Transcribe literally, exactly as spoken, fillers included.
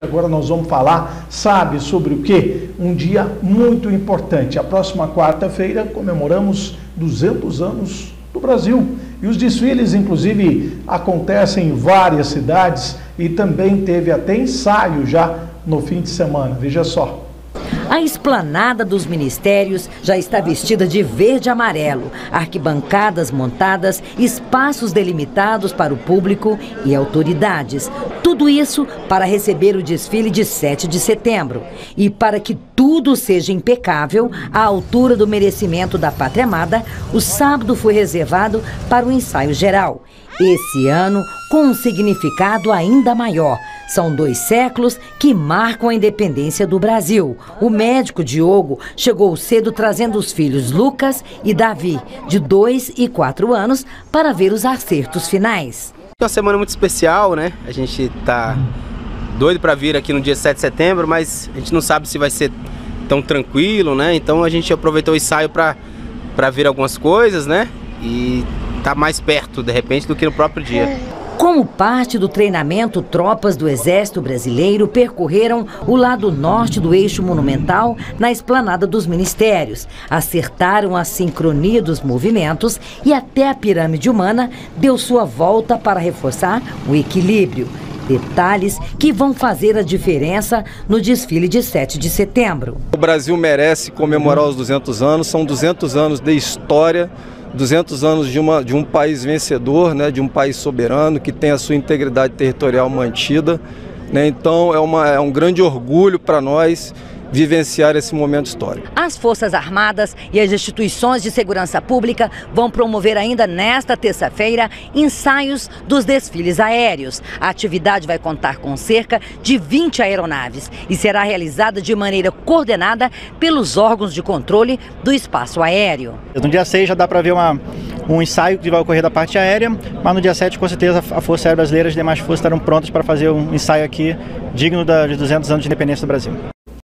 Agora nós vamos falar, sabe sobre o quê? Um dia muito importante. A próxima quarta-feira comemoramos duzentos anos do Brasil. E os desfiles, inclusive, acontecem em várias cidades e também teve até ensaio já no fim de semana. Veja só. A esplanada dos ministérios já está vestida de verde e amarelo, arquibancadas montadas, espaços delimitados para o público e autoridades. Tudo isso para receber o desfile de sete de setembro. E para que tudo seja impecável, à altura do merecimento da Pátria Amada, o sábado foi reservado para o ensaio geral. Esse ano, com um significado ainda maior. São dois séculos que marcam a independência do Brasil. O médico Diogo chegou cedo trazendo os filhos Lucas e Davi, de dois e quatro anos, para ver os acertos finais. É uma semana muito especial, né? A gente tá doido para vir aqui no dia sete de setembro, mas a gente não sabe se vai ser tão tranquilo, né? Então a gente aproveitou o ensaio para para ver algumas coisas, né? E tá mais perto, de repente, do que no próprio dia. Como parte do treinamento, tropas do Exército Brasileiro percorreram o lado norte do eixo monumental na esplanada dos ministérios. Acertaram a sincronia dos movimentos e até a pirâmide humana deu sua volta para reforçar o equilíbrio. Detalhes que vão fazer a diferença no desfile de sete de setembro. O Brasil merece comemorar os duzentos anos, são duzentos anos de história, duzentos anos de, uma, de um país vencedor, né, de um país soberano, que tem a sua integridade territorial mantida, né, então é, uma, é um grande orgulho para nós vivenciar esse momento histórico. As Forças Armadas e as instituições de segurança pública vão promover ainda nesta terça-feira ensaios dos desfiles aéreos. A atividade vai contar com cerca de vinte aeronaves e será realizada de maneira coordenada pelos órgãos de controle do espaço aéreo. No dia seis já dá para ver uma, um ensaio que vai ocorrer da parte aérea, mas no dia sete com certeza a Força Aérea Brasileira e as demais forças estarão prontas para fazer um ensaio aqui digno da, de duzentos anos de independência do Brasil.